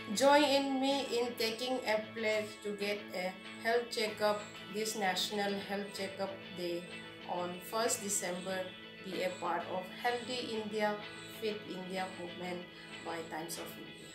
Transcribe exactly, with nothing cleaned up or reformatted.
Join in me in taking a pledge to get a health checkup this National Health Checkup Day on first December. Be a part of Healthy India, Fit India movement by Times of India.